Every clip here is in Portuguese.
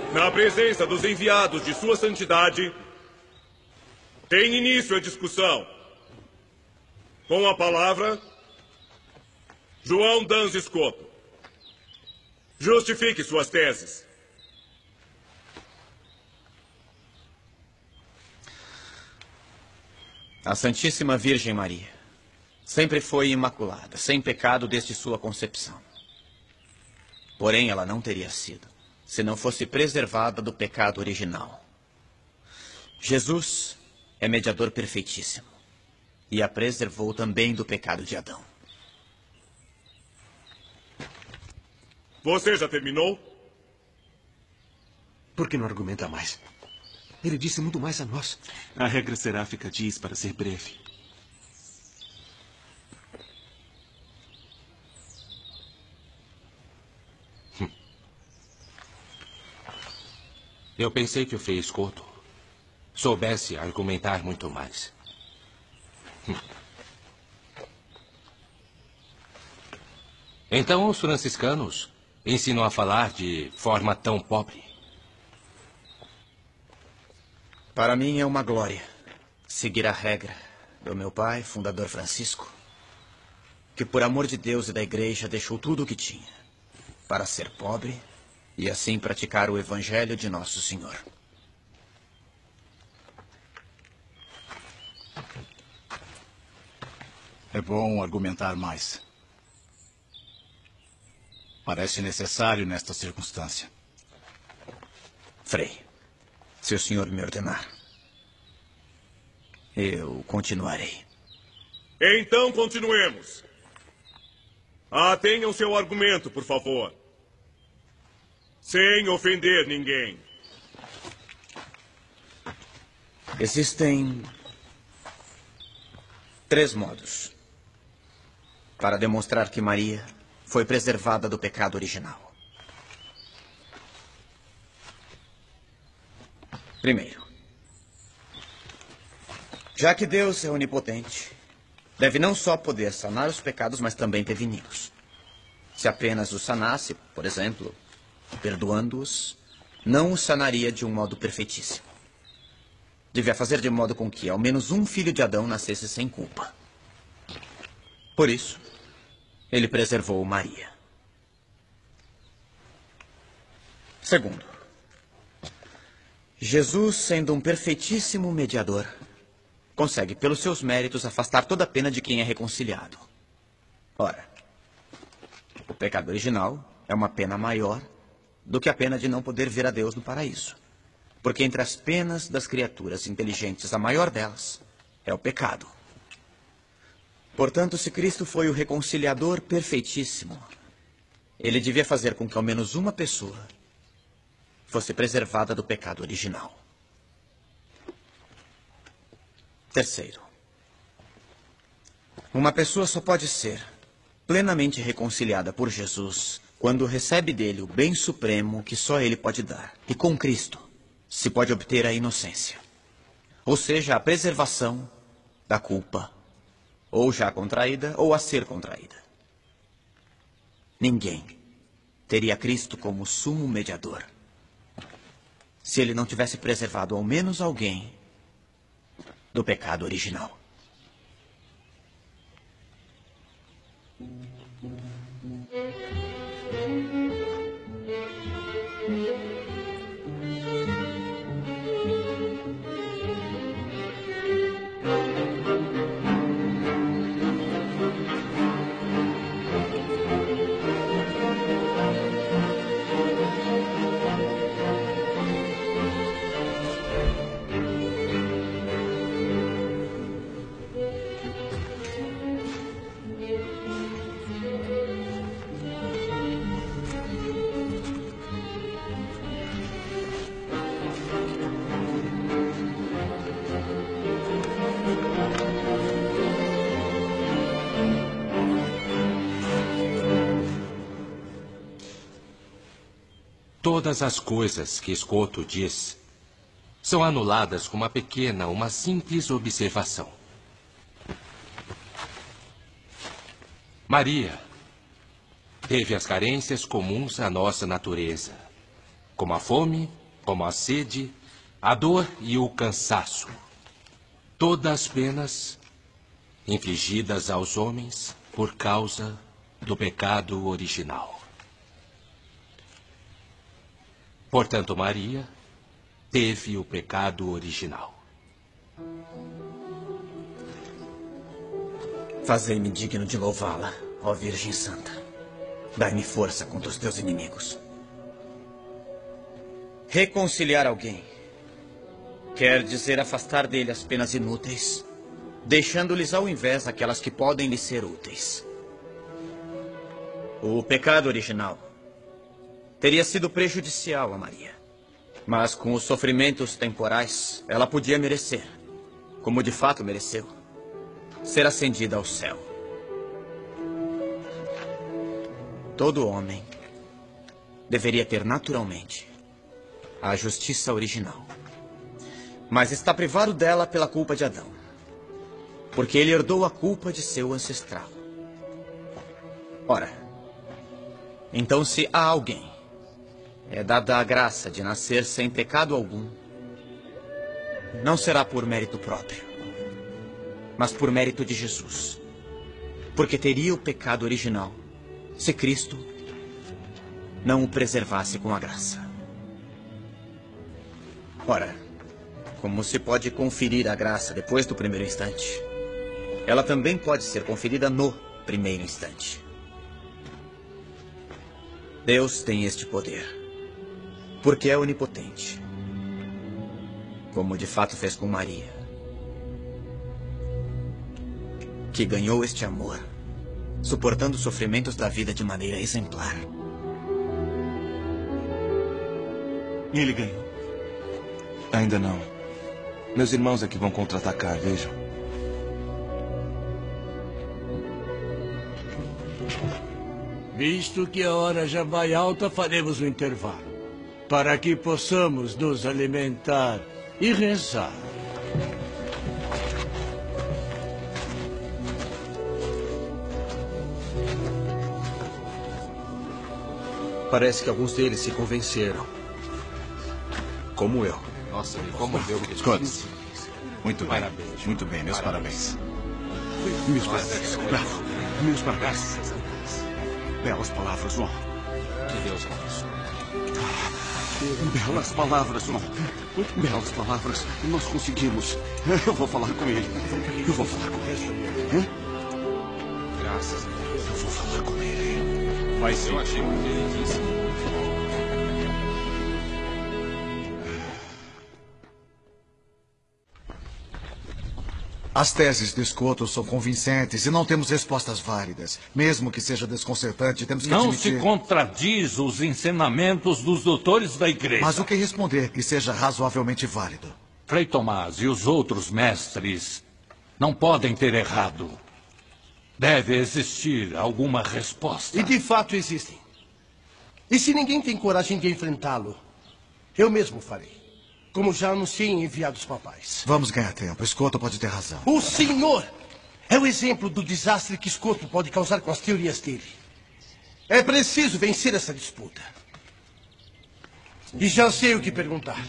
Na presença dos enviados de Sua Santidade, tem início a discussão. Com a palavra, João Dans Escoto. Justifique suas teses. A Santíssima Virgem Maria sempre foi imaculada, sem pecado desde sua concepção. Porém, ela não teria sido, se não fosse preservada do pecado original. Jesus é mediador perfeitíssimo e a preservou também do pecado de Adão. Você já terminou? Por que não argumenta mais? Ele disse muito mais a nós. A regra seráfica diz para ser breve. Eu pensei que o Frei Escoto soubesse argumentar muito mais. Então os franciscanos ensinam a falar de forma tão pobre. Para mim é uma glória seguir a regra do meu pai, fundador Francisco, que por amor de Deus e da igreja deixou tudo o que tinha para ser pobre e assim praticar o evangelho de Nosso Senhor. É bom argumentar mais. Parece necessário nesta circunstância. Frei, se o senhor me ordenar, eu continuarei. Então continuemos. Atenham seu argumento, por favor. Sem ofender ninguém. Existem 3 modos para demonstrar que Maria foi preservada do pecado original. Primeiro, já que Deus é onipotente, deve não só poder sanar os pecados, mas também preveni-los. Se apenas os sanasse, por exemplo, perdoando-os, não os sanaria de um modo perfeitíssimo. Devia fazer de modo com que ao menos um filho de Adão nascesse sem culpa. Por isso, ele preservou Maria. Segundo, Jesus, sendo um perfeitíssimo mediador, consegue, pelos seus méritos, afastar toda a pena de quem é reconciliado. Ora, o pecado original é uma pena maior do que a pena de não poder ver a Deus no paraíso. Porque entre as penas das criaturas inteligentes, a maior delas é o pecado. Portanto, se Cristo foi o reconciliador perfeitíssimo, ele devia fazer com que ao menos uma pessoa fosse preservada do pecado original. Terceiro, uma pessoa só pode ser plenamente reconciliada por Jesus quando recebe dele o bem supremo que só ele pode dar. E com Cristo se pode obter a inocência, ou seja, a preservação da culpa, ou já contraída ou a ser contraída. Ninguém teria Cristo como sumo mediador se ele não tivesse preservado ao menos alguém do pecado original. Todas as coisas que Escoto diz são anuladas com uma simples observação. Maria teve as carências comuns à nossa natureza, como a fome como a sede, a dor e o cansaço. Todas penas infligidas aos homens por causa do pecado original. Portanto, Maria teve o pecado original. Fazei-me digno de louvá-la, ó Virgem Santa. Dai-me força contra os teus inimigos. Reconciliar alguém quer dizer afastar dele as penas inúteis, deixando-lhes ao invés aquelas que podem lhe ser úteis. O pecado original teria sido prejudicial a Maria, mas com os sofrimentos temporais, ela podia merecer, como de fato mereceu, ser ascendida ao céu. Todo homem deveria ter naturalmente a justiça original, mas está privado dela pela culpa de Adão, porque ele herdou a culpa de seu ancestral. Ora, então se a alguém é dada a graça de nascer sem pecado algum, não será por mérito próprio, mas por mérito de Jesus, porque teria o pecado original se Cristo não o preservasse com a graça. Ora, como se pode conferir a graça depois do primeiro instante, ela também pode ser conferida no primeiro instante. Deus tem este poder, porque é onipotente, como de fato fez com Maria, que ganhou este amor, suportando os sofrimentos da vida de maneira exemplar. Ele ganhou. Ainda não. Meus irmãos é que vão contra-atacar, vejam. Visto que a hora já vai alta, faremos um intervalo, para que possamos nos alimentar e rezar. Parece que alguns deles se convenceram. Como eu. Nossa, me comoveu. Scott, muito bem. Parabéns. Muito bem, meus parabéns. Meus parabéns. Bravo. Meus parabéns. Belas palavras, João. Que Deus abençoe. Belas palavras, João. Belas palavras. Nós conseguimos. Eu vou falar com ele. Eu vou falar com ele. Graças a Deus. Eu vou falar com ele. Vai sim. Eu achei muito ele disse. As teses de Scotto são convincentes e não temos respostas válidas. Mesmo que seja desconcertante, temos que Não admitir... se contradiz os ensinamentos dos doutores da igreja. Mas o que responder que seja razoavelmente válido? Frei Tomás e os outros mestres não podem ter errado. Deve existir alguma resposta. E de fato existem. E se ninguém tem coragem de enfrentá-lo, eu mesmo farei. Como já anunciei em enviados papais. Vamos ganhar tempo. Scotto pode ter razão. O senhor é o exemplo do desastre que Scotto pode causar com as teorias dele. É preciso vencer essa disputa. E já sei o que perguntar.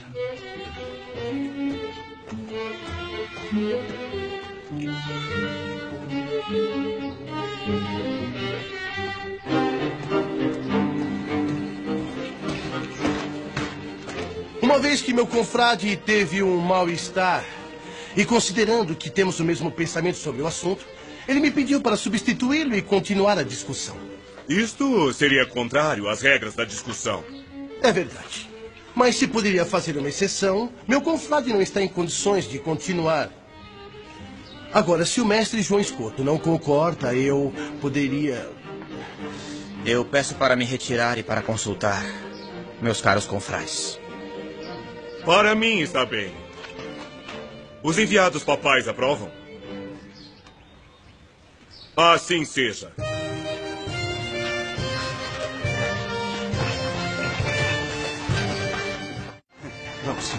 Uma vez que meu confrade teve um mal-estar, e considerando que temos o mesmo pensamento sobre o assunto, ele me pediu para substituí-lo e continuar a discussão. Isto seria contrário às regras da discussão. É verdade. Mas se poderia fazer uma exceção, meu confrade não está em condições de continuar. Agora, se o mestre João Scotto não concorda, eu poderia... Eu peço para me retirar e para consultar meus caros confrades. Para mim está bem. Os enviados papais aprovam? Assim seja. Vamos.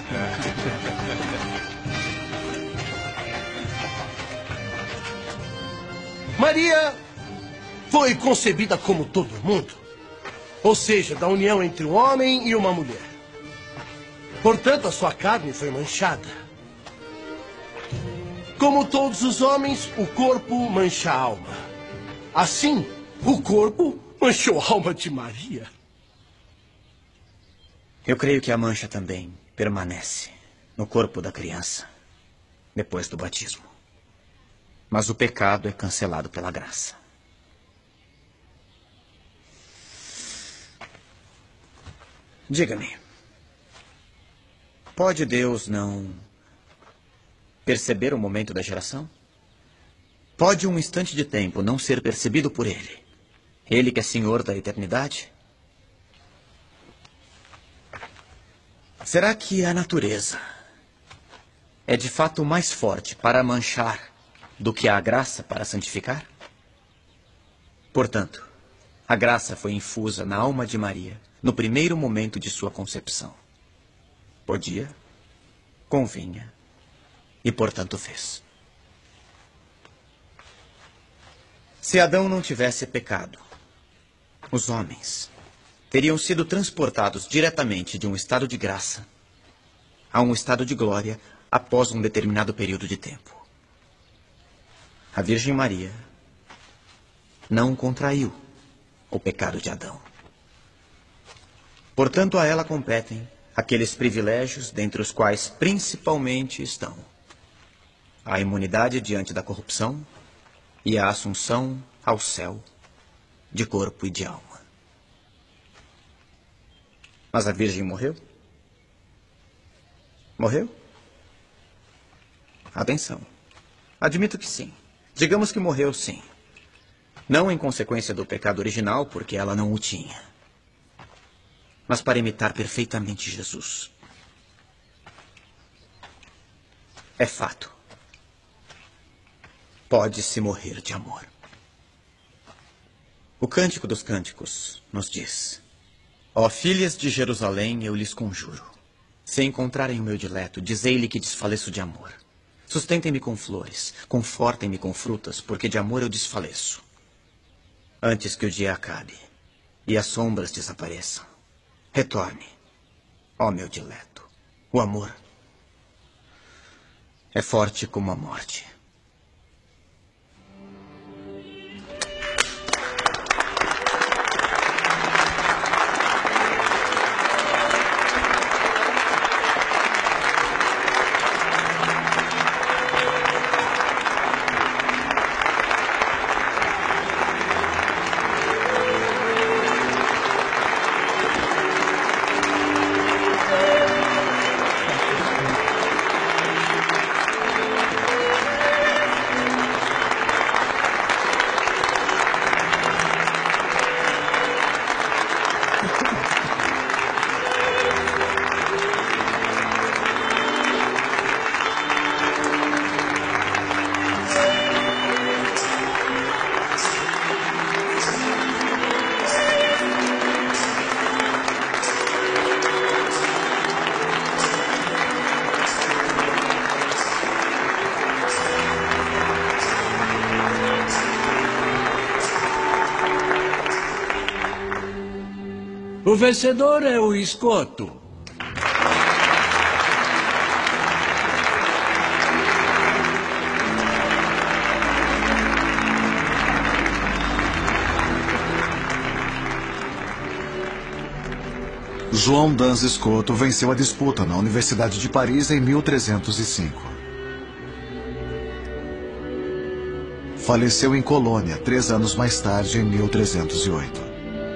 Maria foi concebida como todo mundo. Ou seja, da união entre um homem e uma mulher. Portanto, a sua carne foi manchada. Como todos os homens, o corpo mancha a alma. Assim, o corpo manchou a alma de Maria. Eu creio que a mancha também permanece no corpo da criança depois do batismo. Mas o pecado é cancelado pela graça. Diga-me, pode Deus não perceber o momento da geração? Pode um instante de tempo não ser percebido por Ele? Ele que é Senhor da eternidade? Será que a natureza é de fato mais forte para manchar do que a graça para santificar? Portanto, a graça foi infusa na alma de Maria no primeiro momento de sua concepção. Podia, convinha e, portanto, fez. Se Adão não tivesse pecado, os homens teriam sido transportados diretamente de um estado de graça a um estado de glória após um determinado período de tempo. A Virgem Maria não contraiu o pecado de Adão. Portanto, a ela competem aqueles privilégios dentre os quais principalmente estão a imunidade diante da corrupção e a assunção ao céu de corpo e de alma. Mas a Virgem morreu? Morreu? Atenção. Admito que sim. Digamos que morreu, sim. Não em consequência do pecado original, porque ela não o tinha, mas para imitar perfeitamente Jesus. É fato. Pode-se morrer de amor. O Cântico dos Cânticos nos diz: ó filhas de Jerusalém, eu lhes conjuro, se encontrarem o meu dileto, dizei-lhe que desfaleço de amor. Sustentem-me com flores, confortem-me com frutas, porque de amor eu desfaleço. Antes que o dia acabe e as sombras desapareçam, retorne, ó meu dileto. O amor é forte como a morte. O vencedor é o escoto. João Dans Escoto venceu a disputa na Universidade de Paris em 1305. Faleceu em Colônia 3 anos mais tarde, em 1308.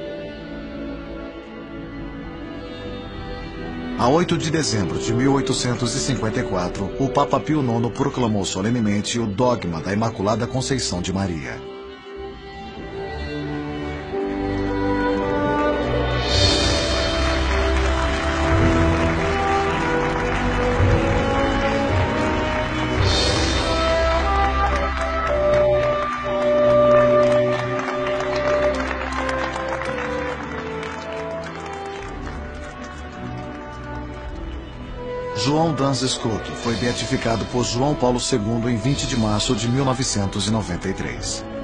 A 8 de dezembro de 1854, o Papa Pio IX proclamou solenemente o dogma da Imaculada Conceição de Maria. João Dans Escoto foi beatificado por João Paulo II em 20 de março de 1993.